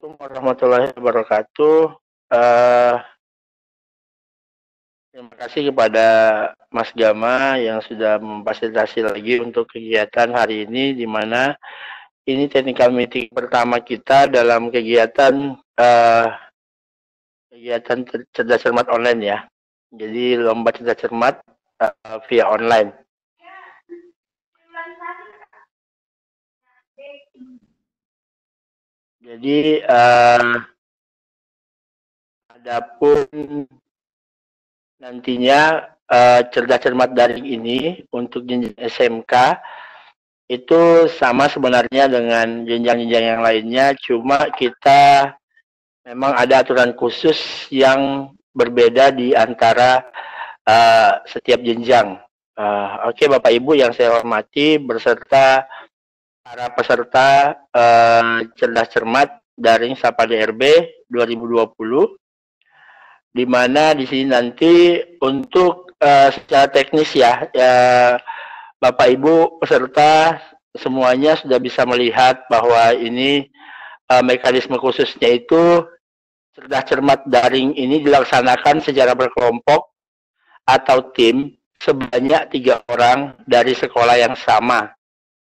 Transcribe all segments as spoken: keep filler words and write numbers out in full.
Assalamualaikum warahmatullahi wabarakatuh. Uh, terima kasih kepada Mas Gama yang sudah memfasilitasi lagi untuk kegiatan hari ini, di mana ini technical meeting pertama kita dalam kegiatan uh, kegiatan cerdas cermat online ya. Jadi lomba cerdas cermat uh, via online. Jadi uh, adapun nantinya uh, cerdas cermat daring ini untuk jenjang S M K itu sama sebenarnya dengan jenjang-jenjang yang lainnya, cuma kita memang ada aturan khusus yang berbeda di antara uh, setiap jenjang. Uh, Oke, okay, Bapak Ibu yang saya hormati, berserta para peserta uh, cerdas cermat daring Sapa D R B dua ribu dua puluh, di mana di sini nanti untuk uh, secara teknis ya, ya Bapak Ibu peserta semuanya sudah bisa melihat bahwa ini uh, mekanisme khususnya itu cerdas cermat daring ini dilaksanakan secara berkelompok atau tim sebanyak tiga orang dari sekolah yang sama.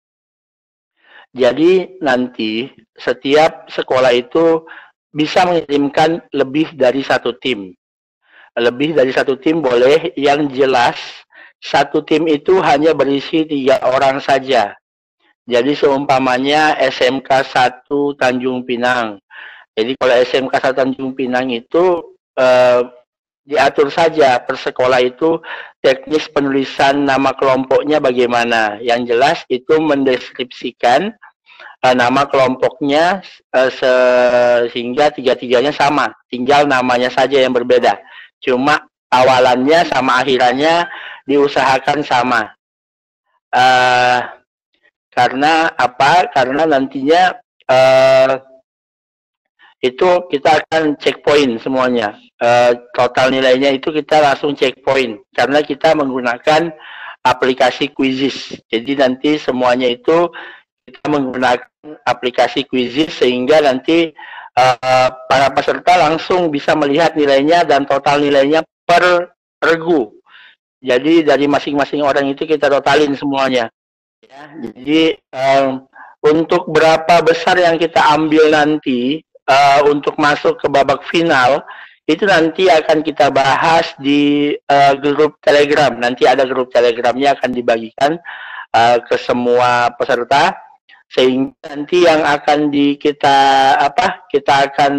Jadi nanti setiap sekolah itu bisa mengirimkan lebih dari satu tim. Lebih dari satu tim boleh, yang jelas satu tim itu hanya berisi tiga orang saja. Jadi seumpamanya S M K satu Tanjung Pinang. Jadi kalau S M K satu Tanjung Pinang itu eh, diatur saja per sekolah itu teknis penulisan nama kelompoknya bagaimana. Yang jelas itu mendeskripsikan uh, nama kelompoknya uh, sehingga tiga-tiganya sama. Tinggal namanya saja yang berbeda. Cuma awalannya sama akhirannya diusahakan sama. Uh, karena apa? Karena nantinya uh, itu kita akan checkpoint semuanya. Uh, total nilainya itu kita langsung checkpoint karena kita menggunakan aplikasi Quizizz. Jadi nanti semuanya itu kita menggunakan aplikasi Quizizz sehingga nanti uh, para peserta langsung bisa melihat nilainya dan total nilainya per regu. Jadi dari masing-masing orang itu kita totalin semuanya. Ya, jadi um, untuk berapa besar yang kita ambil nanti uh, untuk masuk ke babak final itu nanti akan kita bahas di uh, grup Telegram. Nanti ada grup Telegramnya akan dibagikan uh, ke semua peserta, sehingga nanti yang akan di kita apa kita akan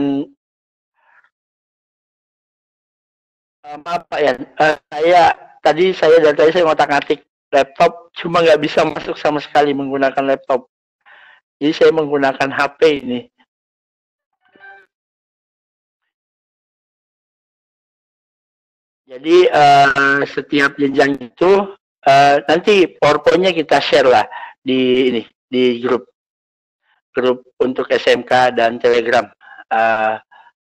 um, apa ya uh, saya tadi saya dari tadi saya ngotak-ngatik laptop, cuma nggak bisa masuk sama sekali menggunakan laptop. Jadi saya menggunakan H P ini. Jadi uh, setiap jenjang itu uh, nanti PowerPoint-nya kita share lah di ini di grup grup untuk S M K dan Telegram. Uh,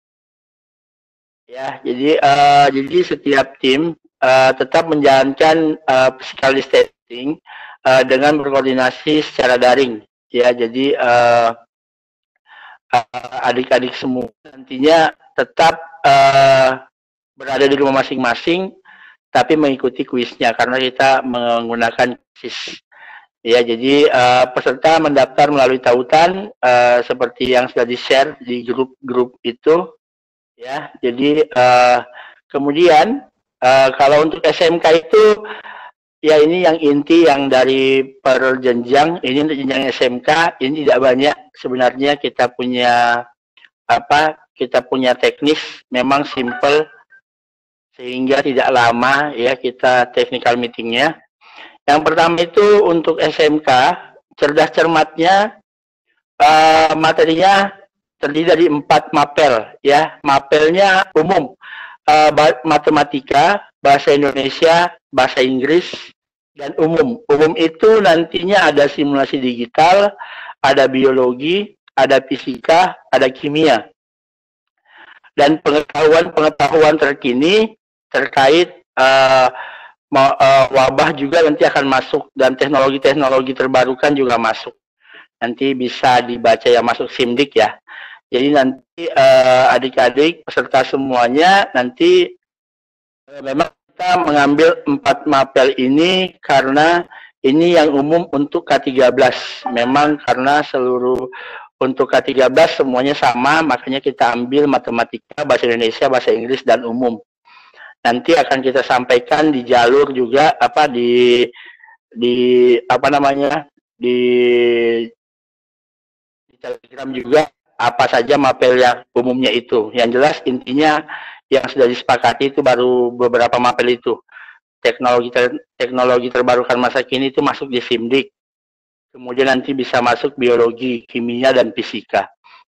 ya, jadi uh, jadi setiap tim uh, tetap menjalankan uh, physical distancing uh, dengan berkoordinasi secara daring. Ya, jadi uh, uh, adik-adik semua nantinya tetap uh, berada di rumah masing-masing, tapi mengikuti kuisnya karena kita menggunakan quiz. Ya, jadi uh, peserta mendaftar melalui tautan uh, seperti yang sudah di-share di grup-grup itu. Ya, jadi uh, kemudian uh, kalau untuk S M K itu ya ini yang inti yang dari per jenjang, ini untuk jenjang S M K ini tidak banyak sebenarnya, kita punya apa? Kita punya teknis memang simple sehingga tidak lama ya kita technical meetingnya. Yang pertama itu untuk S M K cerdas cermatnya uh, materinya terdiri dari empat mapel ya. Mapelnya umum, uh, matematika, bahasa Indonesia, bahasa Inggris, dan umum. Umum itu nantinya ada simulasi digital, ada biologi, ada fisika, ada kimia, dan pengetahuan-pengetahuan terkini terkait uh, wabah juga nanti akan masuk, dan teknologi-teknologi terbarukan juga masuk. Nanti bisa dibaca yang masuk SIMDIK ya. Jadi nanti uh, adik-adik peserta semuanya nanti uh, memang kita mengambil empat mapel ini karena ini yang umum untuk K tiga belas. Memang karena seluruh untuk K tiga belas semuanya sama, makanya kita ambil matematika, bahasa Indonesia, bahasa Inggris, dan umum. Nanti akan kita sampaikan di jalur juga apa di di apa namanya di, di Telegram juga apa saja mapel yang umumnya itu. Yang jelas intinya yang sudah disepakati itu baru beberapa mapel itu. Teknologi ter, teknologi terbarukan masa kini itu masuk di SIMDIK. Kemudian nanti bisa masuk biologi, kimia, dan fisika.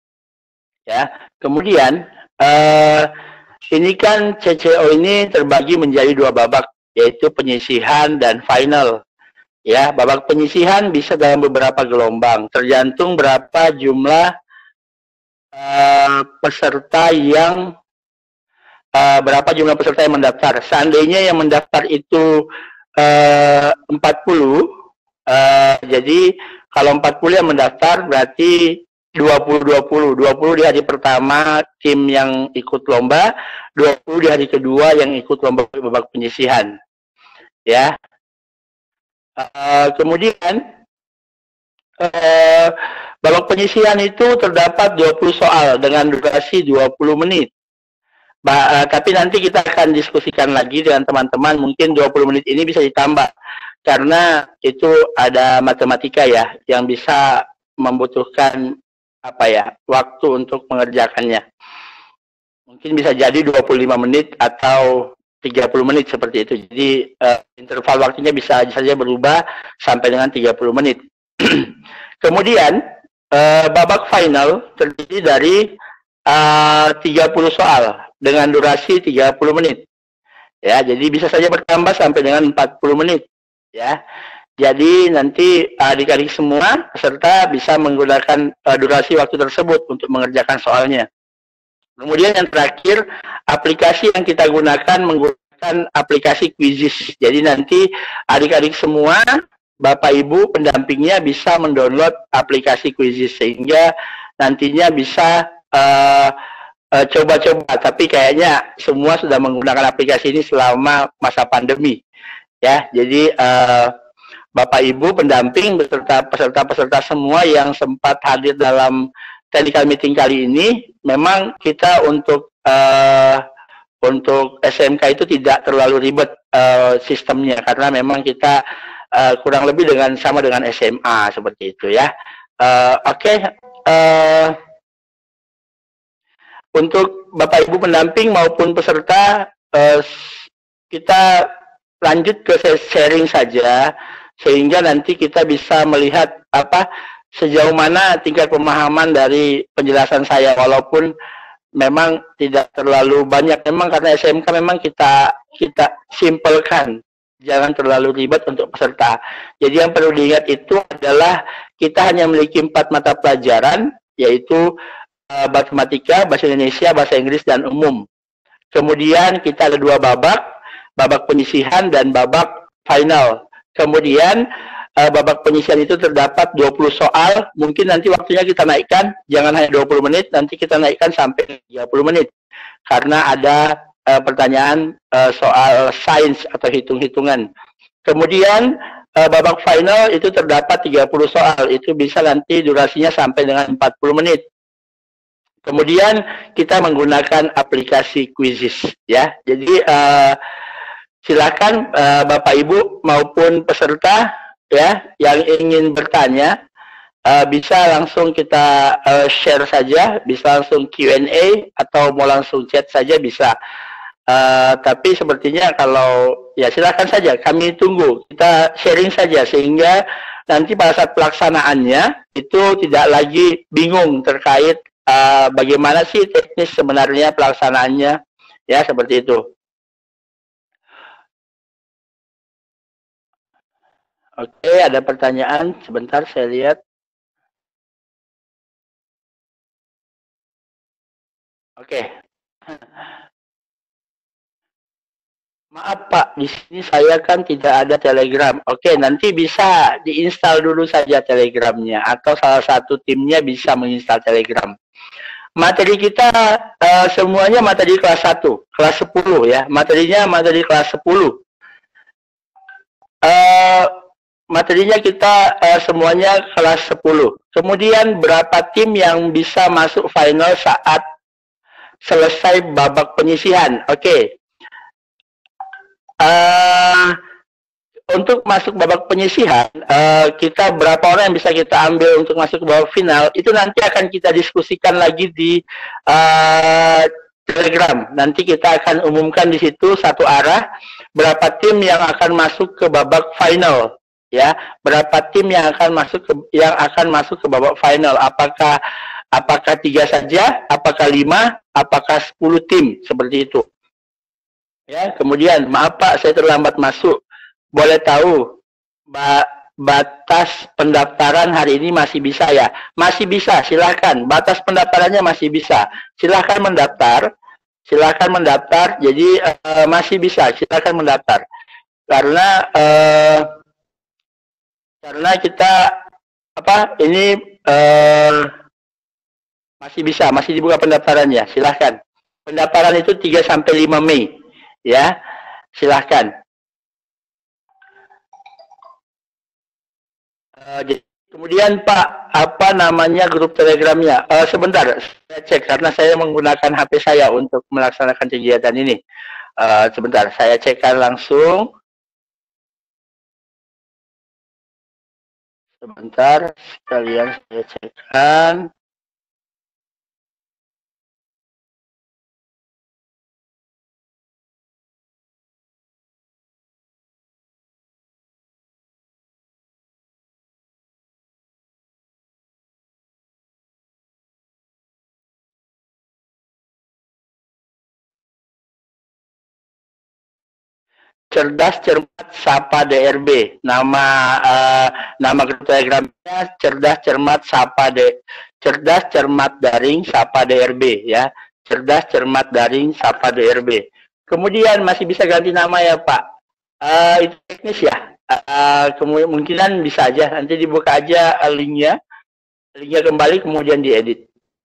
Ya, kemudian eh, ini kan C C O ini terbagi menjadi dua babak, yaitu penyisihan dan final. Ya, babak penyisihan bisa dalam beberapa gelombang, tergantung berapa jumlah uh, peserta yang uh, berapa jumlah peserta yang mendaftar. Seandainya yang mendaftar itu uh, empat puluh, uh, jadi kalau empat puluh yang mendaftar berarti dua puluh dua puluh. dua puluh di hari pertama tim yang ikut lomba, dua puluh di hari kedua yang ikut lomba babak penyisihan. Ya. Uh, kemudian uh, babak penyisihan itu terdapat dua puluh soal dengan durasi dua puluh menit. Ba uh, tapi nanti kita akan diskusikan lagi dengan teman-teman, mungkin dua puluh menit ini bisa ditambah karena itu ada matematika ya yang bisa membutuhkan apa ya waktu untuk mengerjakannya. Mungkin bisa jadi dua puluh lima menit atau tiga puluh menit seperti itu. Jadi uh, interval waktunya bisa saja berubah sampai dengan tiga puluh menit. Kemudian uh, babak final terdiri dari uh, tiga puluh soal dengan durasi tiga puluh menit. Ya, jadi bisa saja bertambah sampai dengan empat puluh menit. Ya. Jadi nanti adik-adik semua peserta bisa menggunakan uh, durasi waktu tersebut untuk mengerjakan soalnya. Kemudian yang terakhir, aplikasi yang kita gunakan menggunakan aplikasi Quizizz. Jadi nanti adik-adik semua, Bapak Ibu pendampingnya bisa mendownload aplikasi Quizizz sehingga nantinya bisa coba-coba. Uh, uh, Tapi kayaknya semua sudah menggunakan aplikasi ini selama masa pandemi. Ya, jadi uh, Bapak Ibu pendamping beserta peserta-peserta semua yang sempat hadir dalam technical meeting kali ini, memang kita untuk uh, untuk S M K itu tidak terlalu ribet uh, sistemnya karena memang kita uh, kurang lebih dengan sama dengan S M A seperti itu ya. Uh, Oke, okay. uh, untuk Bapak Ibu pendamping maupun peserta uh, kita lanjut ke sharing saja sehingga nanti kita bisa melihat apa sejauh mana tingkat pemahaman dari penjelasan saya, walaupun memang tidak terlalu banyak, memang karena S M K memang kita kita simpelkan, jangan terlalu ribet untuk peserta. Jadi yang perlu diingat itu adalah kita hanya memiliki empat mata pelajaran, yaitu uh, matematika, bahasa Indonesia, bahasa Inggris, dan umum. Kemudian kita ada dua babak, babak penyisihan dan babak final. Kemudian Uh, babak penyisihan itu terdapat dua puluh soal, mungkin nanti waktunya kita naikkan, jangan hanya dua puluh menit, nanti kita naikkan sampai tiga puluh menit. Karena ada uh, pertanyaan uh, soal sains atau hitung-hitungan. Kemudian uh, babak final itu terdapat tiga puluh soal, itu bisa nanti durasinya sampai dengan empat puluh menit. Kemudian kita menggunakan aplikasi Quizizz ya. Jadi uh, silakan uh, Bapak Ibu maupun peserta ya yang ingin bertanya uh, bisa langsung kita uh, share saja, bisa langsung Q and A atau mau langsung chat saja bisa. Uh, tapi sepertinya kalau ya silakan saja, kami tunggu, kita sharing saja sehingga nanti pada saat pelaksanaannya itu tidak lagi bingung terkait uh, bagaimana sih teknis sebenarnya pelaksanaannya ya, seperti itu. Oke, ada pertanyaan. Sebentar saya lihat. Oke. Maaf Pak, di sini saya kan tidak ada Telegram. Oke, nanti bisa diinstal dulu saja Telegramnya atau salah satu timnya bisa menginstal Telegram. materi kita uh, semuanya materi kelas satu, kelas sepuluh ya. Materinya materi kelas sepuluh. Uh, materinya kita uh, semuanya kelas sepuluh. Kemudian berapa tim yang bisa masuk final saat selesai babak penyisihan? Oke. Okay. Uh, untuk masuk babak penyisihan, uh, kita berapa orang yang bisa kita ambil untuk masuk ke babak final, itu nanti akan kita diskusikan lagi di uh, Telegram. Nanti kita akan umumkan di situ satu arah berapa tim yang akan masuk ke babak final, ya. Berapa tim yang akan masuk ke yang akan masuk ke babak final? Apakah apakah tiga saja? Apakah lima? Apakah sepuluh tim? Seperti itu. Ya. Kemudian, maaf Pak, saya terlambat masuk. Boleh tahu ba batas pendaftaran hari ini masih bisa ya? Masih bisa, silahkan. Batas pendaftarannya masih bisa. Silahkan mendaftar. Silahkan mendaftar. Jadi uh, masih bisa, silahkan mendaftar. Karena uh, karena kita apa? Ini uh, masih bisa, masih dibuka pendaftarannya. Silahkan. Pendaftaran itu tiga sampai lima Mei, ya. Silahkan. Uh, kemudian Pak, apa namanya grup Telegramnya? Uh, sebentar, saya cek karena saya menggunakan H P saya untuk melaksanakan kegiatan ini. Uh, sebentar, saya cekkan langsung. Sebentar, sekalian saya cekkan. Cerdas Cermat Sapa D R B, nama uh, nama grup Telegramnya Cerdas Cermat Sapa D, Cerdas Cermat Daring Sapa D R B ya, Cerdas Cermat Daring Sapa D R B. Kemudian masih bisa ganti nama ya Pak, uh, itu teknis ya, uh, kemungkinan bisa aja nanti dibuka aja linknya, linknya kembali kemudian diedit.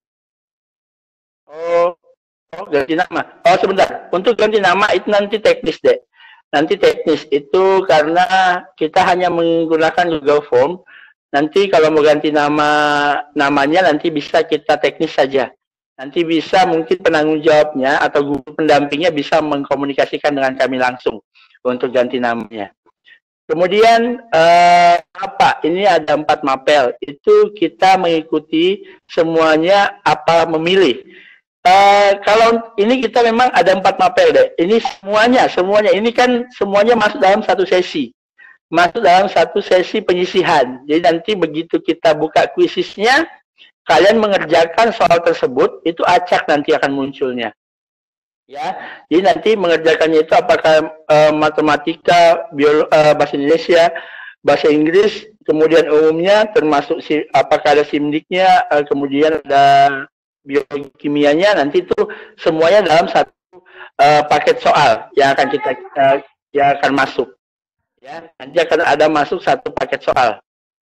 Oh, oh ganti nama. Oh sebentar, untuk ganti nama itu nanti teknis deh. Nanti teknis itu karena kita hanya menggunakan Google Form. Nanti kalau mau ganti nama namanya nanti bisa kita teknis saja. Nanti bisa mungkin penanggung jawabnya atau guru pendampingnya bisa mengkomunikasikan dengan kami langsung untuk ganti namanya. Kemudian eh, apa? Ini ada empat mapel. Itu kita mengikuti semuanya apa memilih. Uh, kalau ini kita memang ada empat mapel deh. Ini semuanya, semuanya. Ini kan semuanya masuk dalam satu sesi. Masuk dalam satu sesi penyisihan. Jadi nanti begitu kita buka kuisisnya, kalian mengerjakan soal tersebut, itu acak nanti akan munculnya. Ya, jadi nanti mengerjakannya itu apakah uh, matematika, biolo, uh, bahasa Indonesia, bahasa Inggris, kemudian umumnya termasuk si, apakah ada simdiknya, uh, kemudian ada biologi kimianya, nanti itu semuanya dalam satu uh, paket soal yang akan kita uh, yang akan masuk ya, nanti akan ada masuk satu paket soal.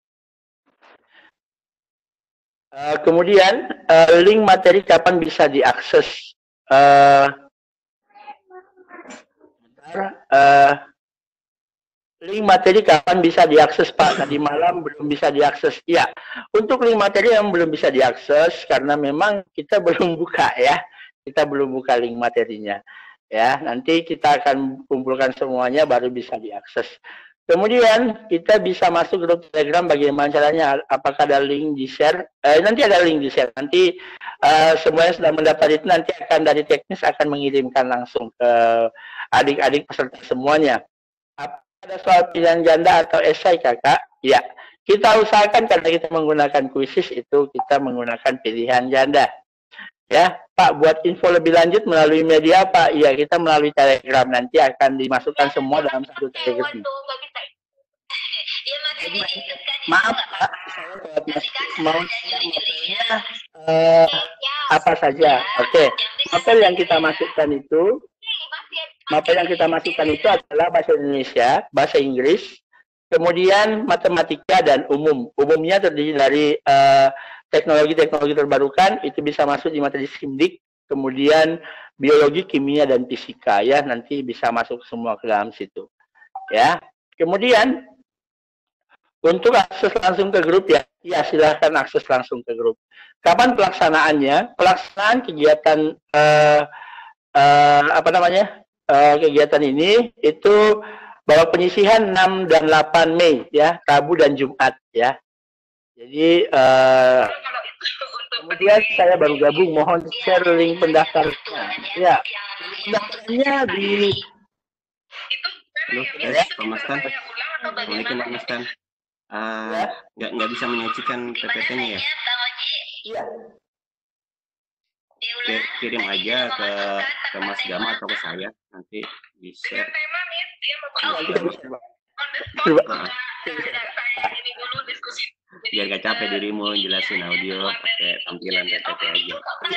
Uh, kemudian uh, link materi kapan bisa diakses, uh, uh, link materi kapan bisa diakses Pak? Tadi malam belum bisa diakses. Ya, untuk link materi yang belum bisa diakses karena memang kita belum buka ya. Kita belum buka link materinya. Ya, nanti kita akan kumpulkan semuanya baru bisa diakses. Kemudian kita bisa masuk grup Telegram, bagaimana caranya? Apakah ada link di-share? Eh, nanti ada link di-share. Nanti uh, semuanya sudah mendaftar itu nanti akan dari teknis akan mengirimkan langsung ke adik-adik peserta semuanya. Ada soal pilihan ganda atau esai kakak? Ya, kita usahakan karena kita menggunakan kuisis itu kita menggunakan pilihan ganda. Ya, Pak, buat info lebih lanjut melalui media Pak? Iya, kita melalui Telegram, nanti akan dimasukkan semua dalam satu Telegram. Maaf Pak, saya buat mau mapelnya uh, apa saja? Oke, okay. Mapel yang kita masukkan itu Mapel yang kita masukkan itu adalah bahasa Indonesia, bahasa Inggris, kemudian matematika dan umum. Umumnya terdiri dari uh, teknologi-teknologi terbarukan itu bisa masuk di materi SIMDIK, kemudian biologi, kimia, dan fisika ya, nanti bisa masuk semua ke dalam situ ya. Kemudian untuk akses langsung ke grup ya, ya silahkan akses langsung ke grup. Kapan pelaksanaannya? Pelaksanaan kegiatan eh, eh, apa namanya eh, kegiatan ini itu bahwa penyisihan enam dan delapan Mei ya, Rabu dan Jumat ya. Jadi eh, kemudian saya baru gabung, mohon share link pendaftarannya. Ya, pendaftarannya di Halo, tes, Pak Mastan. Assalamualaikum Pak Mastan. Uh, nggak nggak bisa menyajikan P P T-nya ya? Iya. Oke, kirim aja ke ke Mas Gama atau ke saya, nanti di share. Nah, biar gak capek dirimu jelasin audio pakai tampilan P P T aja.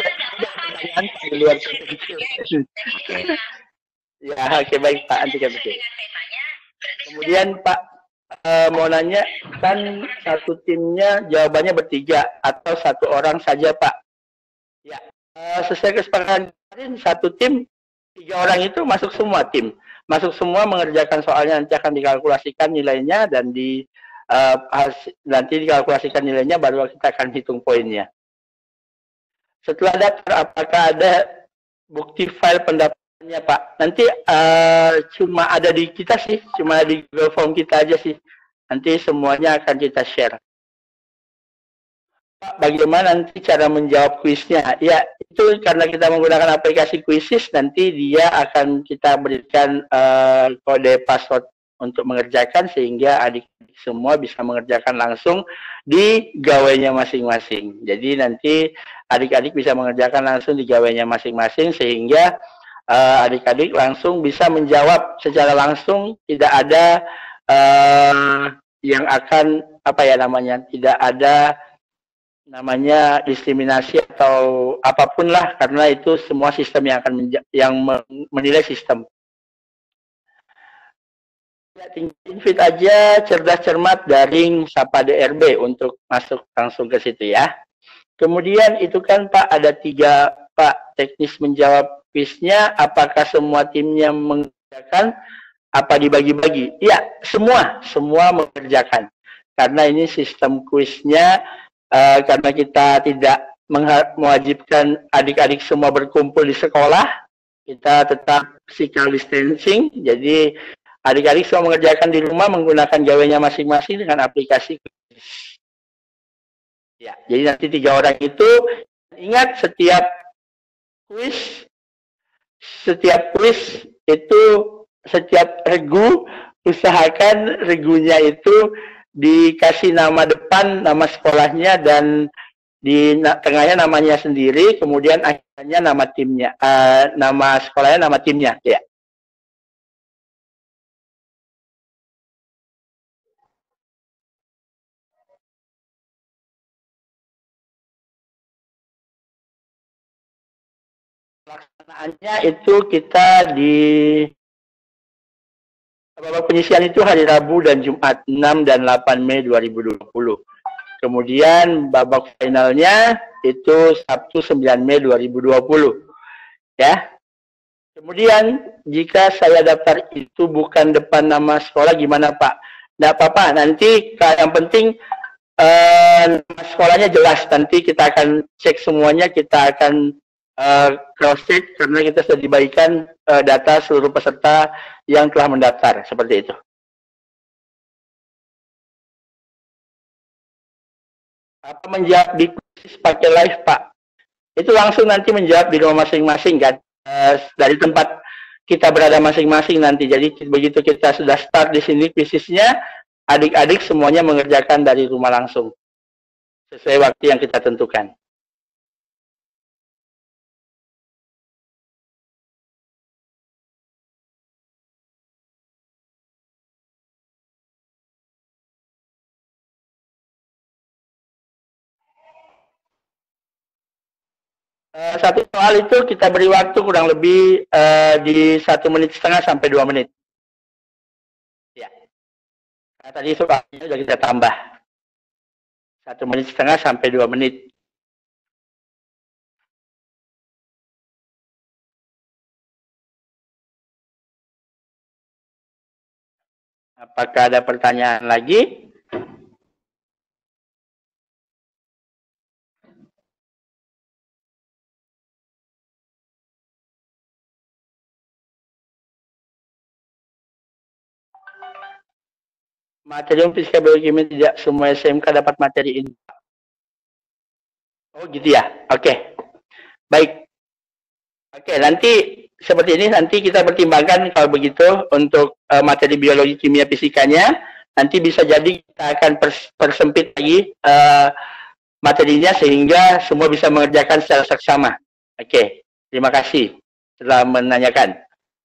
Oke. Ya, oke baik Pak, anti K P T. Kemudian Pak eh, mau nanya, kan satu timnya jawabannya bertiga atau satu orang saja Pak? Ya, eh, sesuai kesepakatan kemarin satu tim tiga orang itu masuk semua tim, masuk semua mengerjakan soalnya, nanti akan dikalkulasikan nilainya dan di uh, nanti dikalkulasikan nilainya baru kita akan hitung poinnya. Setelah daftar, apakah ada bukti file pendaftarannya Pak? Nanti uh, cuma ada di kita sih, cuma di Google Form kita aja sih. Nanti semuanya akan kita share. Pak, bagaimana nanti cara menjawab kuisnya? Ya, itu karena kita menggunakan aplikasi Quizizz, nanti dia akan kita berikan uh, kode password untuk mengerjakan sehingga adik-adik semua bisa mengerjakan langsung di gawainya masing-masing. Jadi nanti adik-adik bisa mengerjakan langsung di gawainya masing-masing sehingga adik-adik uh, langsung bisa menjawab secara langsung, tidak ada uh, yang akan apa ya namanya, tidak ada namanya diskriminasi atau apapun lah, karena itu semua sistem yang akan yang menilai sistem. Ya, tinggal invite aja cerdas cermat daring Sapa D R B untuk masuk langsung ke situ ya. Kemudian itu kan Pak ada tiga Pak teknis menjawab kuisnya, apakah semua timnya mengerjakan apa dibagi-bagi? Ya, semua, semua mengerjakan. Karena ini sistem kuisnya Uh, karena kita tidak mewajibkan adik-adik semua berkumpul di sekolah, kita tetap physical distancing, jadi adik-adik semua mengerjakan di rumah menggunakan gawainya masing-masing dengan aplikasi. Ya, jadi nanti tiga orang itu, ingat setiap kuis, setiap kuis itu, setiap regu, usahakan regunya itu dikasih nama depan, nama sekolahnya, dan di tengahnya namanya sendiri, kemudian akhirnya nama timnya, uh, nama sekolahnya, nama timnya, ya. Pelaksanaannya itu kita di babak penyisian itu hari Rabu dan Jumat enam dan delapan Mei dua ribu dua puluh. Kemudian babak finalnya itu Sabtu sembilan Mei dua ribu dua puluh. Ya. Kemudian jika saya daftar itu bukan depan nama sekolah gimana Pak? Nggak apa-apa, nanti yang penting eh, nama sekolahnya jelas. Nanti kita akan cek semuanya, kita akan Uh, cross check karena kita sudah dibagikan uh, data seluruh peserta yang telah mendaftar, seperti itu. Apa menjawab di kuis pakai live Pak? Itu langsung nanti menjawab di rumah masing-masing kan, uh, dari tempat kita berada masing-masing nanti. Jadi begitu kita sudah start di sini kuisisnya, adik-adik semuanya mengerjakan dari rumah langsung sesuai waktu yang kita tentukan. Uh, satu soal itu kita beri waktu kurang lebih uh, di satu menit setengah sampai dua menit. Ya. Nah, tadi soalnya sudah kita tambah. Satu menit setengah sampai dua menit. Apakah ada pertanyaan lagi? Materi fisika biologi kimia tidak semua S M K dapat materi ini. Oh gitu ya. Oke. Okay. Baik. Oke, okay, nanti seperti ini nanti kita pertimbangkan kalau begitu untuk uh, materi biologi kimia fisikanya. Nanti bisa jadi kita akan pers persempit lagi uh, materinya sehingga semua bisa mengerjakan secara seksama. Oke, okay. Terima kasih telah menanyakan.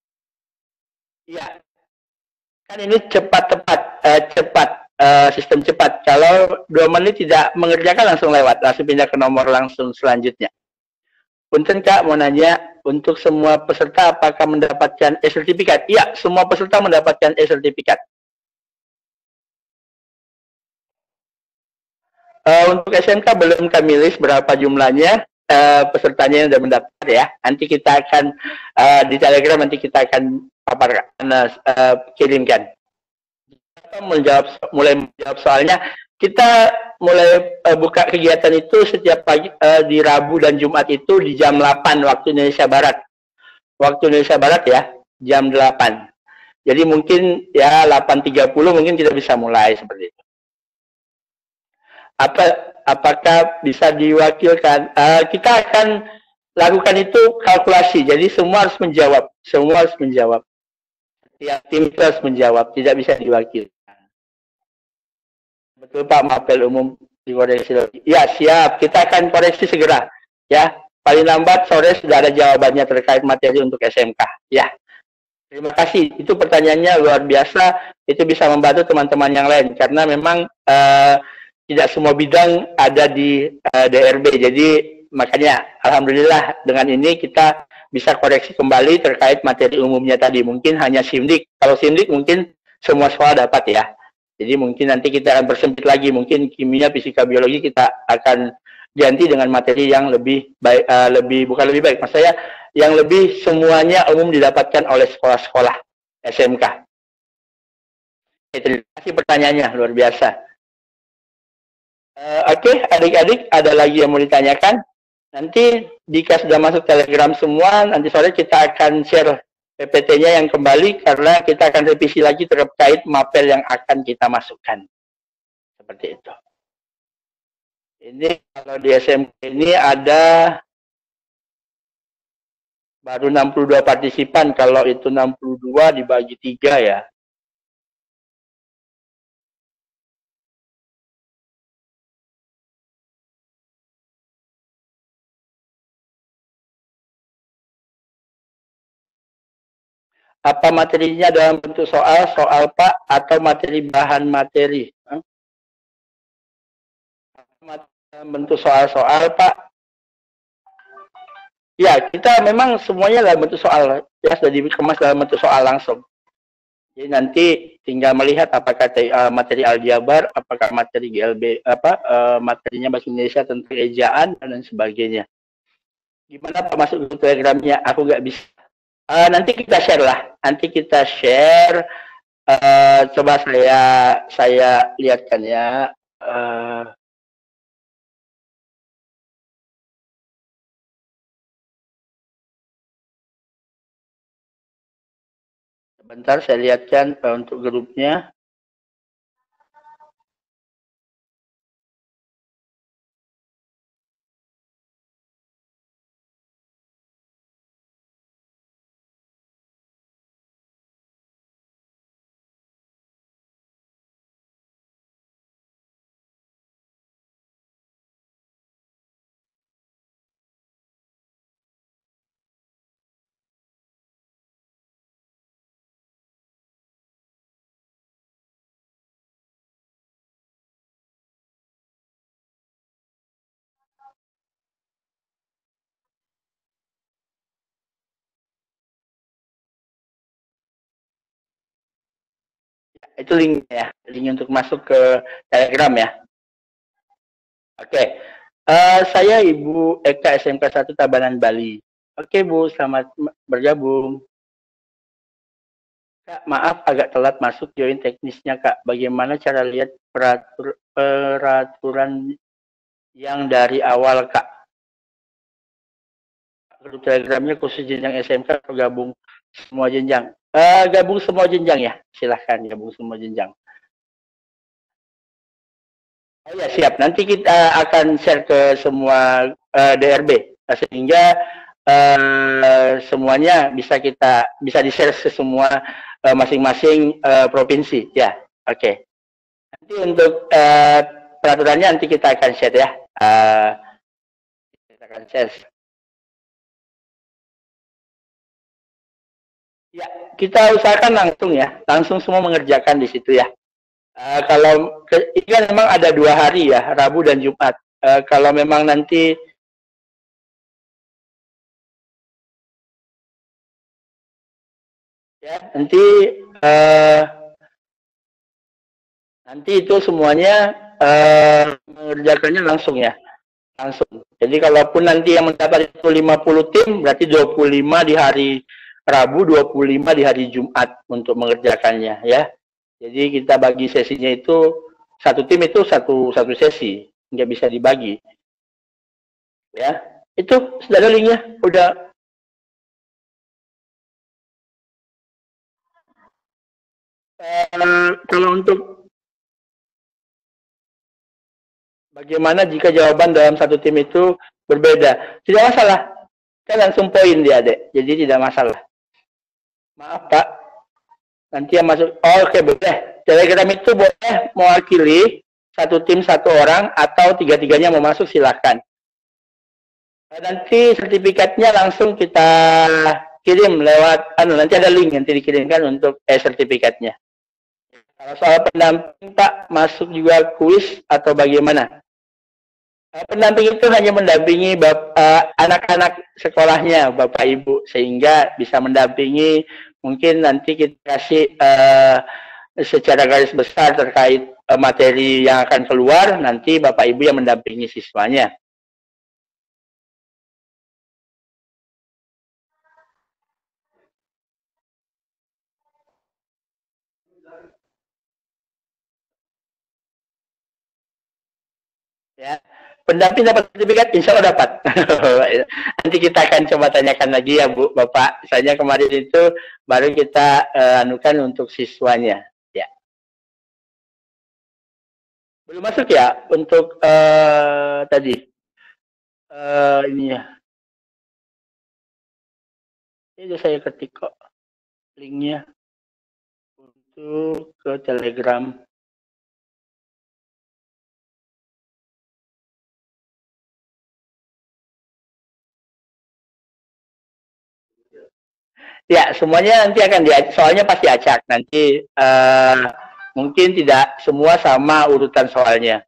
Iya. Kan ini cepat tepat, uh, cepat uh, sistem cepat. Kalau dua menit tidak mengerjakan langsung lewat, langsung pindah ke nomor langsung selanjutnya. Punten Kak, mau nanya, untuk semua peserta apakah mendapatkan e-sertifikat? Iya, semua peserta mendapatkan e-sertifikat. Uh, untuk S M K belum kami list berapa jumlahnya, uh, pesertanya yang sudah mendaftar ya. Nanti kita akan, uh, di Telegram nanti kita akan paparkan, uh, kirimkan. Menjawab, mulai menjawab soalnya, kita mulai uh, buka kegiatan itu setiap pagi uh, di Rabu dan Jumat itu di jam delapan waktu Indonesia Barat. Waktu Indonesia Barat ya, jam delapan. Jadi mungkin ya delapan tiga puluh mungkin kita bisa mulai seperti itu. Apa apakah bisa diwakilkan? Uh, kita akan lakukan itu kalkulasi. Jadi semua harus menjawab, semua harus menjawab. Tiap tim harus menjawab, tidak bisa diwakilkan. Betul Pak, mapel umum dikoreksi lagi. Ya siap, kita akan koreksi segera. Ya, paling lambat sore sudah ada jawabannya terkait materi untuk S M K. Ya, terima kasih. Itu pertanyaannya luar biasa. Itu bisa membantu teman-teman yang lain karena memang uh, tidak semua bidang ada di uh, D R B. Jadi makanya alhamdulillah dengan ini kita bisa koreksi kembali terkait materi umumnya tadi. Mungkin hanya SIMDIK. Kalau SIMDIK mungkin semua sekolah dapat ya. Jadi mungkin nanti kita akan bersempit lagi, mungkin kimia, fisika, biologi kita akan ganti dengan materi yang lebih baik, uh, lebih bukan lebih baik, maksud saya yang lebih semuanya umum didapatkan oleh sekolah-sekolah S M K. Terima kasih pertanyaannya, luar biasa. Uh, Oke, okay, adik-adik, ada lagi yang mau ditanyakan? Nanti jika sudah masuk Telegram semua, nanti sore kita akan share P P T-nya yang kembali karena kita akan revisi lagi terkait mapel yang akan kita masukkan. Seperti itu. Ini kalau di S M K ini ada baru enam puluh dua partisipan. Kalau itu enam puluh dua dibagi tiga ya. Apa materinya dalam bentuk soal, soal Pak, atau materi bahan materi? Huh? Dalam bentuk soal-soal Pak? Ya, kita memang semuanya dalam bentuk soal. Ya, sudah dikemas dalam bentuk soal langsung. Jadi nanti tinggal melihat apakah uh, materi aljabar, apakah materi G L B, apa uh, materinya bahasa Indonesia tentang ejaan dan sebagainya. Gimana Pak masuk ke Telegramnya? Aku nggak bisa. Uh, nanti kita share lah. Nanti kita share. Uh, coba saya saya lihatkan ya. Uh, sebentar saya lihatkan uh, untuk grupnya. Itu linknya ya, link untuk masuk ke Telegram ya. Oke, uh, saya Ibu Eka S M K satu Tabanan Bali. Oke Bu, selamat bergabung. Kak, maaf agak telat masuk join teknisnya Kak. Bagaimana cara lihat peratur, peraturan yang dari awal Kak? Grup telegramnya khusus jenjang S M K atau gabung semua jenjang? Uh, gabung semua jenjang ya, silahkan gabung semua jenjang. Oh ya siap, nanti kita akan share ke semua uh, D R B sehingga uh, semuanya bisa kita bisa di-share ke semua masing-masing uh, uh, provinsi ya. Oke. Okay. Nanti untuk uh, peraturannya nanti kita akan share ya. Uh, kita akan share. Ya, kita usahakan langsung ya, langsung semua mengerjakan di situ ya. Uh, kalau ini kan memang ada dua hari ya, Rabu dan Jumat. Uh, kalau memang nanti ya nanti uh, nanti itu semuanya uh, mengerjakannya langsung ya, langsung. Jadi kalaupun nanti yang mendapat itu lima puluh tim, berarti dua puluh lima di hari Rabu, dua puluh lima di hari Jumat untuk mengerjakannya ya. Jadi kita bagi sesinya itu satu tim itu satu satu sesi, nggak bisa dibagi. Ya, itu sudah ada linknya, udah. Uh, kalau untuk bagaimana jika jawaban dalam satu tim itu berbeda, tidak masalah, kan langsung poin dia dek, jadi tidak masalah. Maaf Pak, nanti yang masuk, oh, oke okay, boleh. Telegram itu boleh mewakili satu tim satu orang atau tiga-tiganya mau masuk silakan. Nanti sertifikatnya langsung kita kirim lewat, anu nanti ada link nanti dikirimkan untuk eh, sertifikatnya. Kalau soal pendamping Pak masuk juga kuis atau bagaimana? Pendamping itu hanya mendampingi anak-anak uh, sekolahnya Bapak Ibu sehingga bisa mendampingi, mungkin nanti kita kasih uh, secara garis besar terkait uh, materi yang akan keluar, nanti Bapak Ibu yang mendampingi siswanya. Ya, pendamping dapat sertifikat, insya Allah dapat. Nanti kita akan coba tanyakan lagi ya Bu, Bapak. Misalnya kemarin itu baru kita uh, anukan untuk siswanya. Ya. Belum masuk ya untuk uh, tadi. Uh, ini ya. Ini saya ketik kok linknya untuk ke Telegram. Ya, semuanya nanti akan di, soalnya pasti acak. Nanti uh, mungkin tidak semua sama urutan soalnya.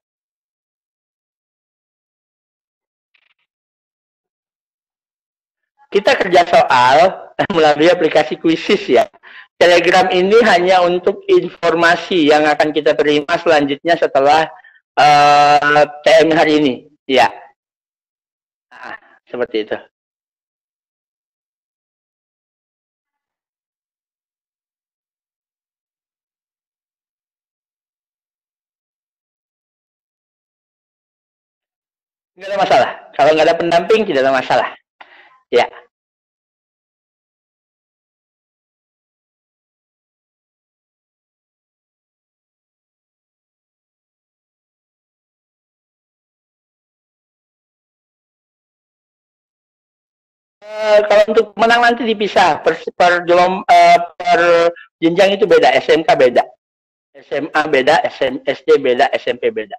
Kita kerja soal melalui aplikasi Quizzes ya. Telegram ini hanya untuk informasi yang akan kita terima selanjutnya setelah uh, T M hari ini. Ya, nah, seperti itu. Nggak ada masalah. Kalau nggak ada pendamping, tidak ada masalah. Ya. Uh, kalau untuk menang nanti dipisah per, per, jolom, uh, per jenjang itu beda, S M K beda, S M A beda, S M, S D beda, S M P beda.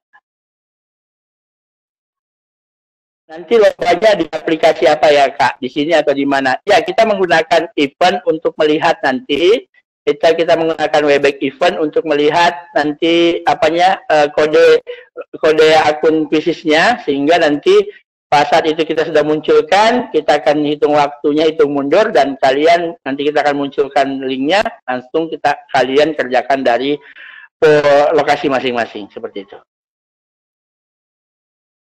Nanti lombanya di aplikasi apa ya Kak? Di sini atau di mana? Ya kita menggunakan event untuk melihat nanti. Kita kita menggunakan Webex event untuk melihat nanti apanya uh, kode kode akun Quizesnya sehingga nanti pada saat itu kita sudah munculkan, kita akan hitung waktunya, hitung mundur, dan kalian nanti kita akan munculkan linknya, langsung kita kalian kerjakan dari uh, lokasi masing-masing seperti itu.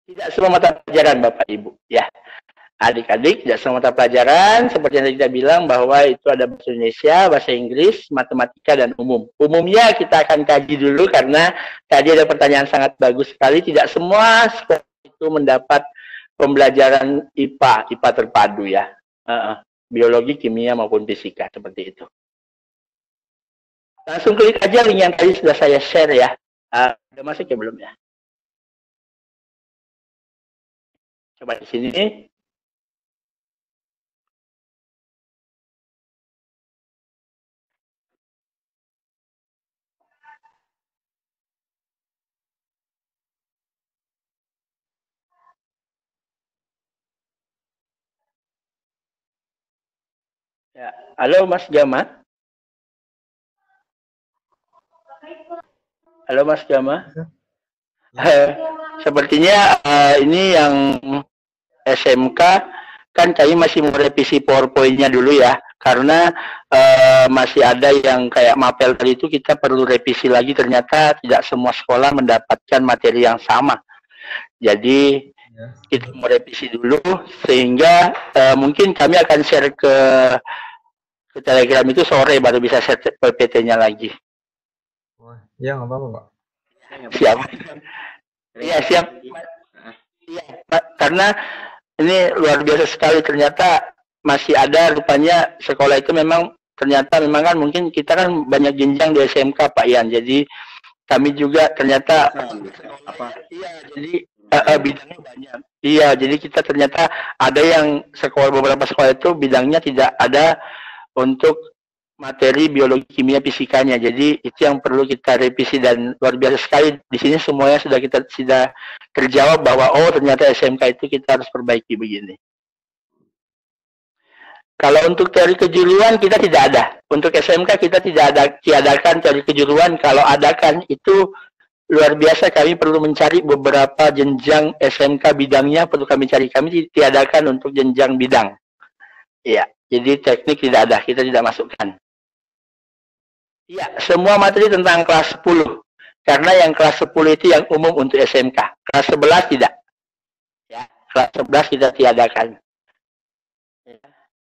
Tidak semua mata pelajaran Bapak Ibu, ya. Adik-adik, tidak semua mata pelajaran, seperti yang kita bilang bahwa itu ada bahasa Indonesia, bahasa Inggris, matematika, dan umum. Umumnya kita akan kaji dulu karena tadi ada pertanyaan sangat bagus sekali. Tidak semua sekolah itu mendapat pembelajaran I P A, I P A terpadu ya. Uh, biologi, kimia, maupun fisika, seperti itu. Langsung klik aja link yang tadi sudah saya share ya. Uh, udah masuk ya belum ya? Coba di sini. Ya, halo Mas Gama. Halo Mas Gama. Uh, sepertinya uh, ini yang S M K kan kami masih mau revisi PowerPoint-nya dulu ya, karena uh, masih ada yang kayak mapel tadi itu kita perlu revisi lagi, ternyata tidak semua sekolah mendapatkan materi yang sama. Jadi ya, kita mau revisi dulu sehingga uh, mungkin kami akan share ke ke Telegram itu sore baru bisa share P P T-nya lagi. Wah, ya nggak apa-apa Pak. Siap. Iya siap. Iya, karena ini luar biasa sekali, ternyata masih ada rupanya sekolah itu memang ternyata memang kan mungkin kita kan banyak jenjang di S M K Pak Ian, jadi kami juga ternyata apa? Iya, jadi uh, uh, bidangnya banyak. Iya, jadi kita ternyata ada yang sekolah beberapa sekolah itu bidangnya tidak ada untuk materi biologi, kimia, fisikanya. Jadi itu yang perlu kita revisi dan luar biasa sekali di sini semuanya sudah kita sudah terjawab bahwa oh ternyata S M K itu kita harus perbaiki begini. Kalau untuk teori kejuruan kita tidak ada. Untuk S M K kita tidak ada tiadakan teori kejuruan. Kalau adakan itu luar biasa, kami perlu mencari beberapa jenjang S M K bidangnya perlu kami cari. Kami tiadakan untuk jenjang bidang. Iya, jadi teknik tidak ada, kita tidak masukkan. Iya, semua materi tentang kelas sepuluh. Karena yang kelas sepuluh itu yang umum untuk S M K. Kelas sebelas tidak. Ya, kelas sebelas kita tiadakan. Ya.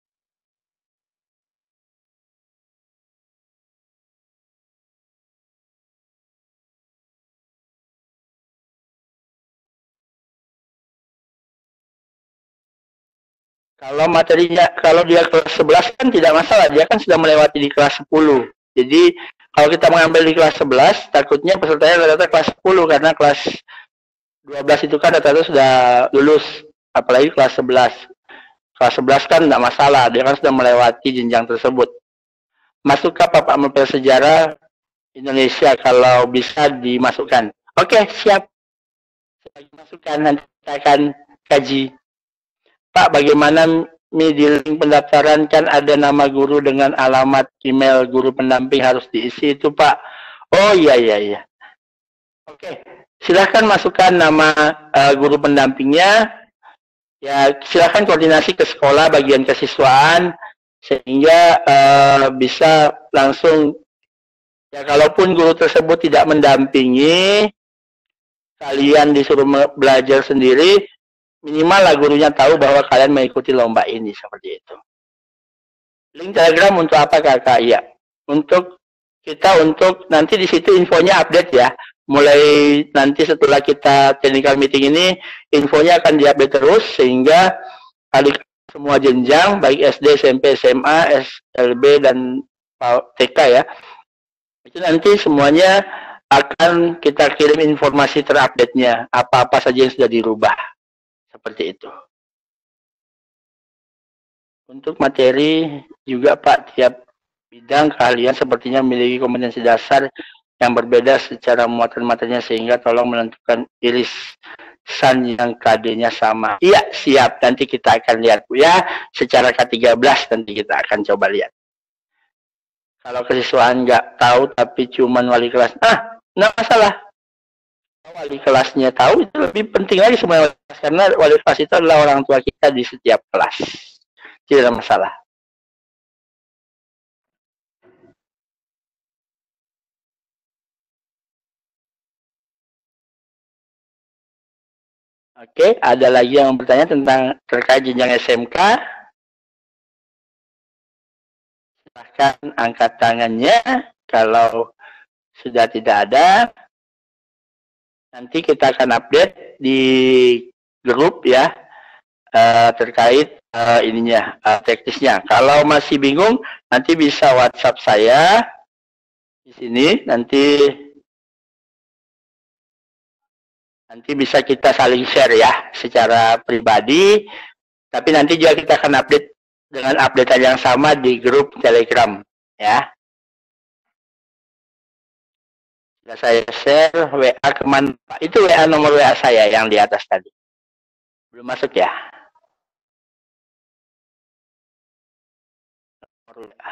Kalau materinya, kalau dia kelas sebelas kan tidak masalah, dia kan sudah melewati di kelas sepuluh. Jadi kalau kita mengambil di kelas sebelas, takutnya pesertanya rata-rata kelas sepuluh karena kelas dua belas itu kan rata-rata sudah lulus, apalagi kelas sebelas. Kelas sebelas kan tidak masalah, dia kan sudah melewati jenjang tersebut. Masukkah Bapak mempel sejarah Indonesia kalau bisa dimasukkan? Oke, siap. Masukkan, nanti kita akan kaji. Pak, bagaimana Mi di link pendaftaran kan ada nama guru dengan alamat email guru pendamping harus diisi itu Pak. Oh iya iya iya. Oke, silahkan masukkan nama uh, guru pendampingnya. Ya silahkan koordinasi ke sekolah bagian kesiswaan sehingga uh, bisa langsung. Ya kalaupun guru tersebut tidak mendampingi, kalian disuruh belajar sendiri. Minimal lah gurunya tahu bahwa kalian mengikuti lomba ini, seperti itu. Link Telegram untuk apa kakak? Iya, untuk kita untuk nanti di situ infonya update ya. Mulai nanti setelah kita technical meeting ini, infonya akan diupdate terus sehingga adik semua jenjang baik S D, S M P, S M A, S L B dan T K ya. Itu nanti semuanya akan kita kirim informasi terupdate-nya, apa-apa saja yang sudah dirubah. Seperti itu. Untuk materi juga Pak, tiap bidang keahlian sepertinya memiliki kompetensi dasar yang berbeda secara muatan materinya sehingga tolong menentukan irisan yang K D-nya sama. Iya, siap. Nanti kita akan lihat Bu ya. Secara K tiga belas nanti kita akan coba lihat. Kalau kesiswaan nggak tahu tapi cuman wali kelas, ah, nggak masalah. Wali kelasnya tahu itu lebih penting lagi sebenarnya, karena wali kelas itu adalah orang tua kita di setiap kelas. Tidak ada masalah. Oke, ada lagi yang bertanya tentang terkait jenjang S M K? Silahkan angkat tangannya. Kalau sudah tidak ada, nanti kita akan update di grup ya uh, terkait uh, ininya uh, teknisnya. Kalau masih bingung, nanti bisa WhatsApp saya di sini. Nanti nanti bisa kita saling share ya secara pribadi. Tapi nanti juga kita akan update dengan update yang sama di grup Telegram ya. Sudah saya share W A kemana Pak? Itu W A nomor W A saya yang di atas tadi. Belum masuk ya? Nomor W A.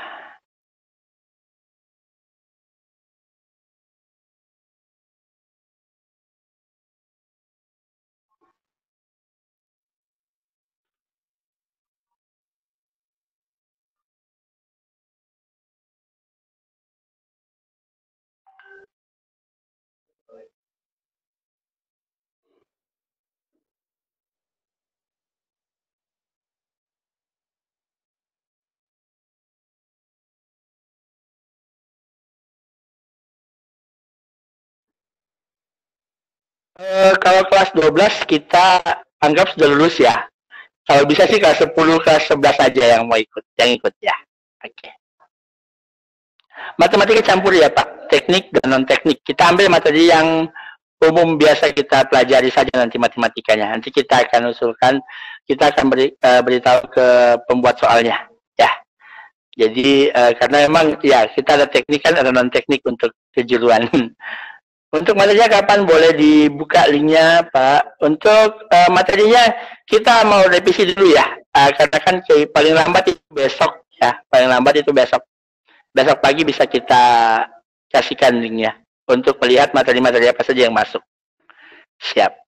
Uh, kalau kelas dua belas kita anggap sudah lulus ya. Kalau bisa sih kelas sepuluh, kelas sebelas aja yang mau ikut, yang ikut ya. Oke. Okay. Matematika campur ya Pak, teknik dan non teknik. Kita ambil materi yang umum biasa kita pelajari saja nanti matematikanya. Nanti kita akan usulkan, kita akan beri, uh, beritahu ke pembuat soalnya ya. Jadi uh, karena memang ya kita ada teknik kan, ada non teknik untuk kejuruan. Untuk materinya kapan boleh dibuka linknya Pak? Untuk uh, materinya kita mau revisi dulu ya, uh, karena kan paling lambat itu besok ya, paling lambat itu besok. Besok pagi bisa kita kasihkan linknya untuk melihat materi-materi apa saja yang masuk. Siap.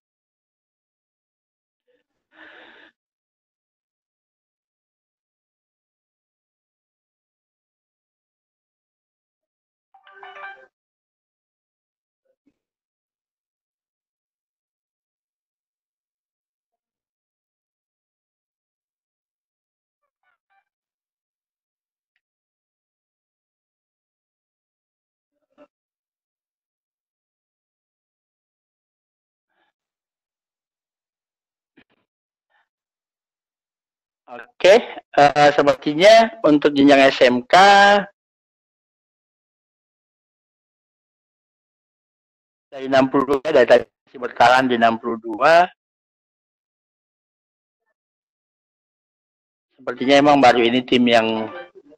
Oke, uh, sepertinya untuk jenjang S M K dari enam puluh dua, dari tadi masih bertahan di enam puluh dua. Sepertinya emang baru ini tim yang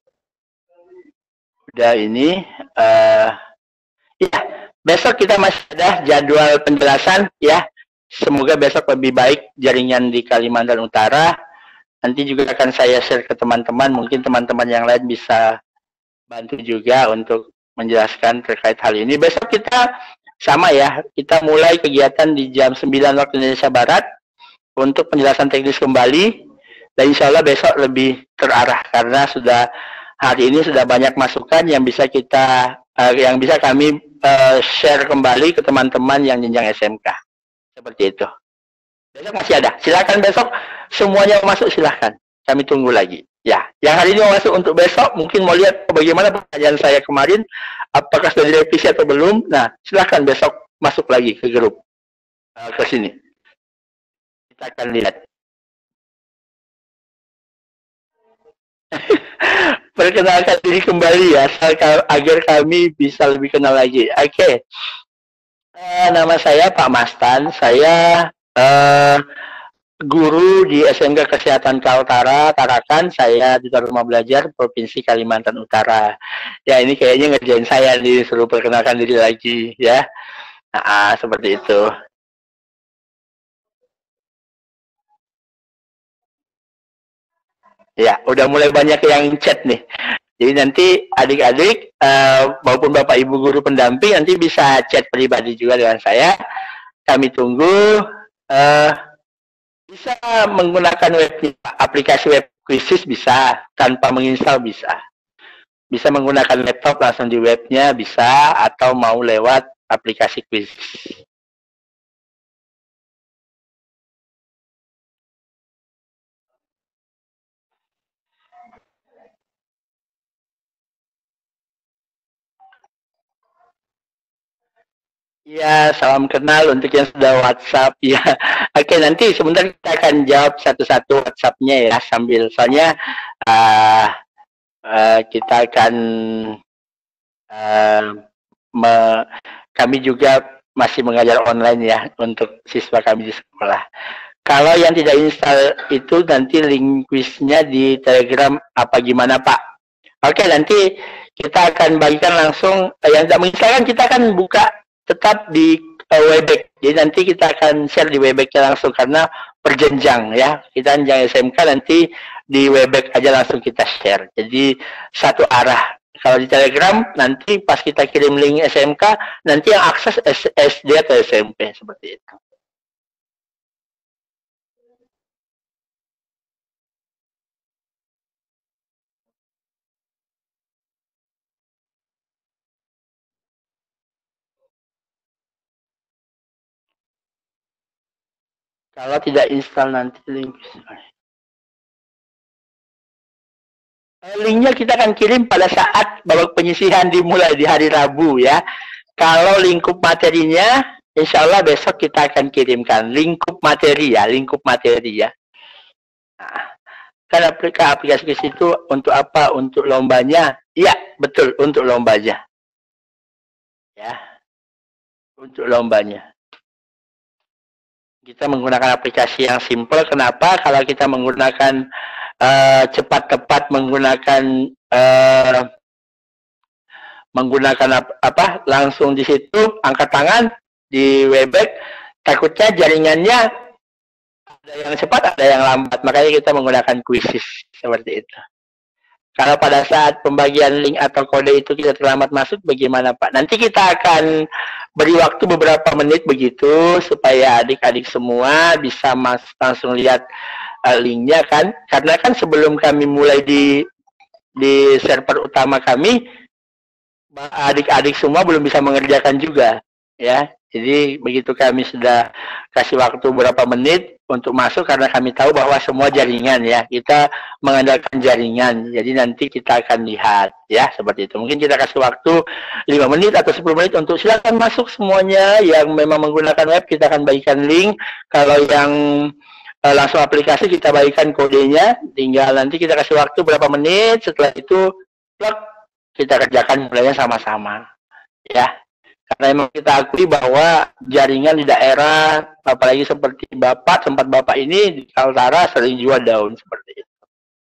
udah ini. Uh, ya, besok kita masih ada jadwal penjelasan ya. Semoga besok lebih baik jaringan di Kalimantan Utara. Nanti juga akan saya share ke teman-teman, mungkin teman-teman yang lain bisa bantu juga untuk menjelaskan terkait hal ini. Besok kita sama ya, kita mulai kegiatan di jam sembilan waktu Indonesia Barat untuk penjelasan teknis kembali, dan insya Allah besok lebih terarah karena sudah hari ini sudah banyak masukan yang bisa kita, uh, yang bisa kami uh, share kembali ke teman-teman yang jenjang S M K. Seperti itu. Besok masih ada. Silakan besok semuanya masuk, silahkan. Kami tunggu lagi. Ya, yang hari ini mau masuk untuk besok, mungkin mau lihat bagaimana pertanyaan saya kemarin, apakah sudah direvisi atau belum. Nah, silahkan besok masuk lagi ke grup, uh, ke sini. Kita akan lihat. Perkenalkan diri kembali ya, agar kami bisa lebih kenal lagi. Oke. Okay. Uh, nama saya Pak Mastan. Saya uh, guru di S M K Kesehatan Kaltara, Tarakan. Saya di Rumah Belajar Provinsi Kalimantan Utara. Ya, ini kayaknya ngerjain saya nih, suruh perkenalkan diri lagi ya. Nah, seperti itu. Ya, udah mulai banyak yang chat nih. Jadi nanti adik-adik uh, maupun Bapak Ibu guru pendamping nanti bisa chat pribadi juga dengan saya. Kami tunggu. Uh, bisa menggunakan web, aplikasi web Quizizz bisa, tanpa menginstal bisa. Bisa menggunakan laptop langsung di webnya bisa, atau mau lewat aplikasi Quizizz. Ya, salam kenal untuk yang sudah WhatsApp. Ya, oke nanti sebentar kita akan jawab satu-satu WhatsApp-nya ya sambil soalnya uh, uh, kita akan uh, me, kami juga masih mengajar online ya untuk siswa kami di sekolah. Kalau yang tidak install itu nanti link quiznya di Telegram apa gimana Pak? Oke nanti kita akan bagikan langsung yang tidak menginstalkan kita akan buka tetap di uh, Webex. Jadi nanti kita akan share di Webex langsung karena perjenjang ya. Kita yang S M K nanti di Webex aja langsung kita share. Jadi satu arah. Kalau di Telegram nanti pas kita kirim link S M K nanti yang akses S D atau S M P seperti itu. Kalau tidak install nanti link linknya kita akan kirim pada saat babak penyisihan dimulai di hari Rabu ya. Kalau lingkup materinya, insya Allah besok kita akan kirimkan lingkup materi ya, lingkup materi ya. Nah, kan aplikasi aplikasi itu untuk apa? Untuk lombanya? Iya, betul untuk lombanya. Ya, untuk lombanya. Kita menggunakan aplikasi yang simple. Kenapa? Kalau kita menggunakan uh, cepat tepat menggunakan uh, menggunakan apa, apa langsung di situ angkat tangan di Webex, takutnya jaringannya ada yang cepat ada yang lambat, makanya kita menggunakan quizzes seperti itu. Kalau pada saat pembagian link atau kode itu kita terlambat masuk, bagaimana Pak? Nanti kita akan beri waktu beberapa menit begitu supaya adik-adik semua bisa mas langsung lihat uh, linknya kan, karena kan sebelum kami mulai di di server utama kami, adik-adik semua belum bisa mengerjakan juga ya. Jadi begitu kami sudah kasih waktu beberapa menit untuk masuk karena kami tahu bahwa semua jaringan ya, kita mengandalkan jaringan. Jadi nanti kita akan lihat ya seperti itu. Mungkin kita kasih waktu lima menit atau sepuluh menit untuk silakan masuk semuanya yang memang menggunakan web, kita akan bagikan link. Kalau yang uh, langsung aplikasi kita bagikan kodenya, tinggal nanti kita kasih waktu berapa menit, setelah itu plug, kita kerjakan mulainya sama-sama ya. Karena memang kita akui bahwa jaringan di daerah, apalagi seperti Bapak, tempat Bapak ini di Kaltara sering juga down seperti itu.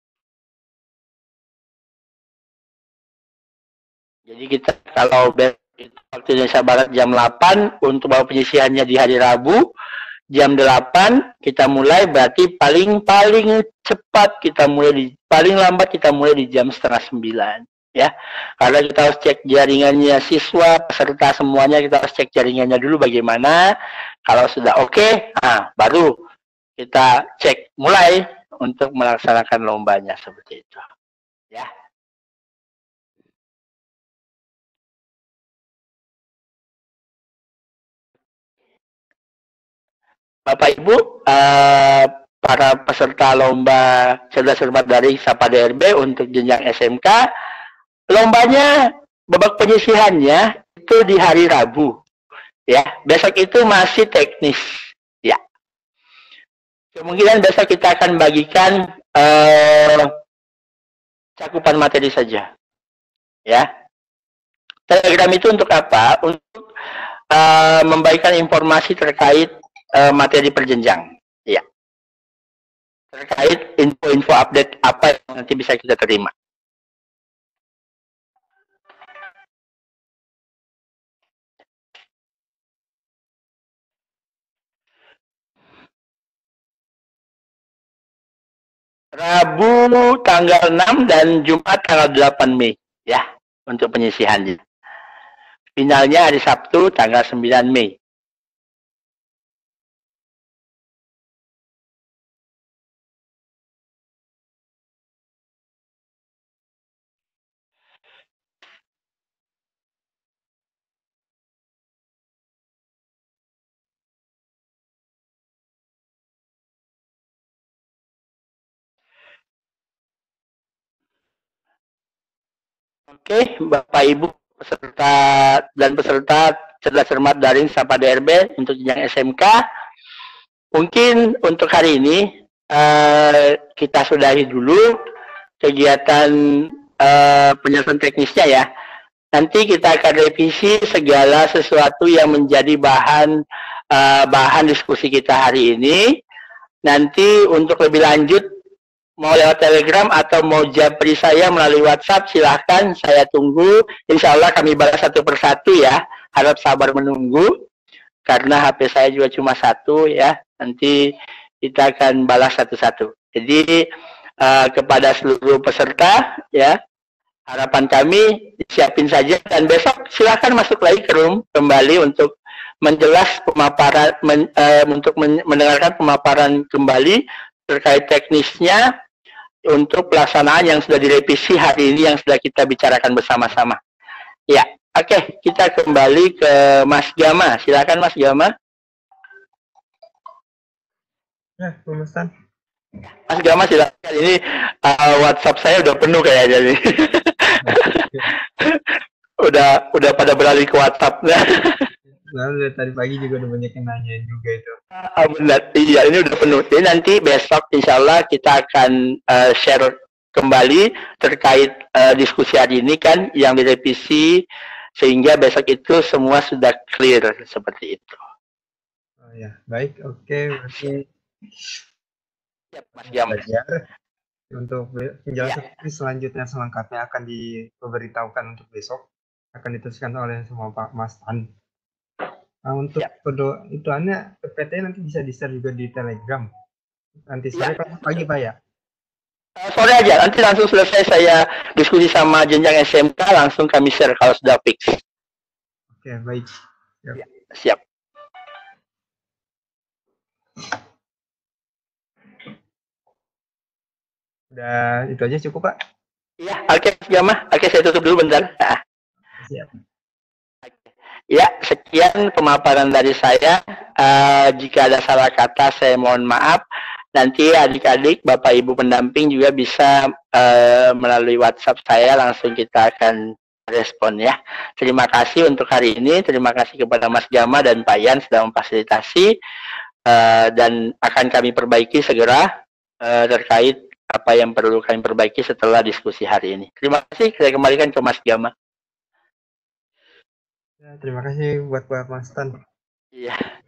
Jadi kita kalau waktu Indonesia Barat jam delapan untuk bawa penyisihannya di hari Rabu, jam delapan kita mulai, berarti paling-paling cepat kita mulai di, paling lambat kita mulai di jam setengah sembilan. Ya, karena kita harus cek jaringannya siswa, peserta semuanya, kita harus cek jaringannya dulu bagaimana. Kalau sudah oke, okay, nah, baru kita cek mulai untuk melaksanakan lombanya seperti itu. Ya. Bapak Ibu, uh, para peserta lomba cerdas cermat dari Sapa D R B untuk jenjang S M K, lombanya babak penyisihannya itu di hari Rabu ya, besok itu masih teknis ya. Kemungkinan besok kita akan bagikan uh, cakupan materi saja ya. Telegram itu untuk apa? Untuk uh, membagikan informasi terkait uh, materi perjenjang ya, terkait info-info update apa yang nanti bisa kita terima. Rabu tanggal enam dan Jumat tanggal delapan Mei ya untuk penyisihannya. Finalnya hari Sabtu tanggal sembilan Mei. Oke, Bapak Ibu peserta dan peserta Cerdas Cermat Daring Sapa D R B untuk jenjang S M K. Mungkin untuk hari ini uh, kita sudahi dulu kegiatan uh, penjelasan teknisnya ya. Nanti kita akan revisi segala sesuatu yang menjadi bahan uh, bahan diskusi kita hari ini. Nanti untuk lebih lanjut mau lewat Telegram atau mau japri saya melalui WhatsApp, silahkan, saya tunggu. Insya Allah kami balas satu persatu ya. Harap sabar menunggu karena H P saya juga cuma satu ya. Nanti kita akan balas satu-satu. Jadi uh, kepada seluruh peserta ya, harapan kami siapin saja dan besok silahkan masuk lagi ke room kembali untuk menjelas pemaparan men, uh, untuk men, mendengarkan pemaparan kembali terkait teknisnya untuk pelaksanaan yang sudah direvisi hari ini yang sudah kita bicarakan bersama-sama. Ya, oke, okay, kita kembali ke Mas Gama. Silakan Mas Gama. Ya, pemesan. Mas Gama silakan. Ini uh, WhatsApp saya udah penuh kayaknya nih. udah udah pada beralih ke WhatsApp. Lalu tadi pagi juga udah banyak yang nanyain juga itu. Ah, benar, iya ini udah penuh. Jadi nanti besok insya Allah kita akan uh, share kembali terkait uh, diskusi hari ini kan yang direvisi sehingga besok itu semua sudah clear seperti itu. Oh ya, baik, oke, okay, berarti ya, Mas Gam. Untuk penjelasan ya. Selanjutnya selengkapnya akan diberitahukan untuk besok, akan diteruskan oleh semua Pak Mas Tan. Nah, untuk ya. Kode ituannya P P T nanti bisa di-share juga di Telegram. Nanti sore ya. Pagi Pak ya? Uh, sore aja, nanti langsung selesai saya diskusi sama jenjang S M K langsung kami share kalau sudah fix. Oke, baik. Siap. Ya, siap. Udah itu aja cukup Pak? Iya, oke Mas Gama. Oke, saya tutup dulu bentar. Nah. Siap. Ya, sekian pemaparan dari saya. Uh, jika ada salah kata, saya mohon maaf. Nanti adik-adik, Bapak Ibu pendamping juga bisa uh, melalui WhatsApp saya, langsung kita akan respon ya. Terima kasih untuk hari ini. Terima kasih kepada Mas Gama dan Pak Yan sudah memfasilitasi. Uh, dan akan kami perbaiki segera uh, terkait apa yang perlu kami perbaiki setelah diskusi hari ini. Terima kasih. Saya kembalikan ke Mas Gama. Ya, terima kasih buat Pak Mas Tan. Iya.